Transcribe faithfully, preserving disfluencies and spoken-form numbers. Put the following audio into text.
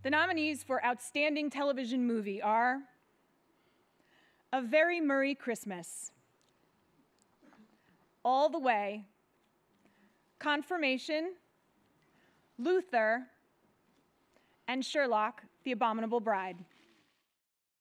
The nominees for Outstanding Television Movie are A Very Murray Christmas, All the Way, Confirmation, Luther, and Sherlock, The Abominable Bride.